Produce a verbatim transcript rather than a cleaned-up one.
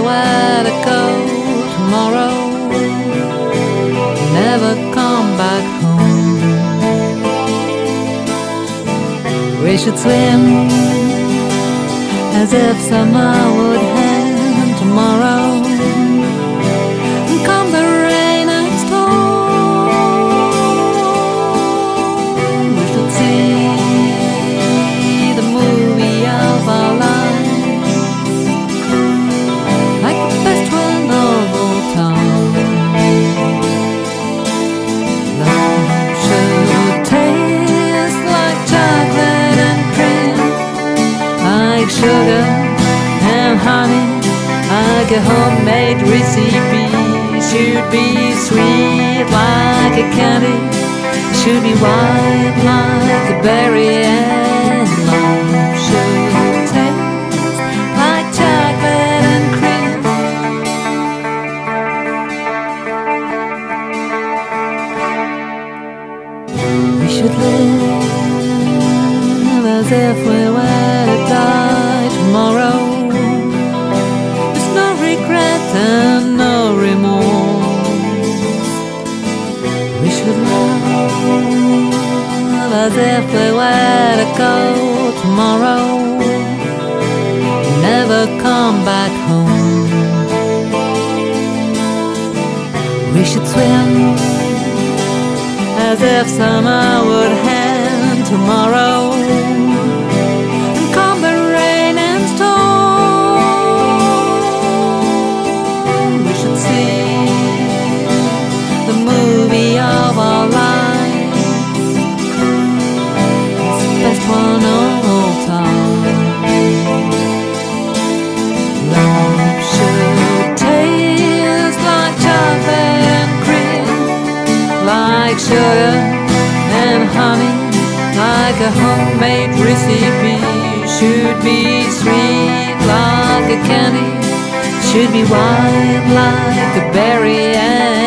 where to go tomorrow. Never come back home. We should swim as if summer would end tomorrow. And come the rain and storm, we should see the movie of our lives, like the best one of all time. Love should taste like chocolate and cream, like sugar and honey, like a homemade recipe. Should be sweet like a candy, should be white like a berry, and love should taste like chocolate and cream. We should live as if we were to die tomorrow. There's no regret and no remorse. We should love as if we were to go tomorrow. Never come back home. We should swim as if summer would end tomorrow. And come the rain and storm, we should see the movie of our lives, it's the best one of all time. Love should taste like chocolate and cream, like sugar and honey, like a homemade recipe. Should be sweet like a candy, should be white like a berry, and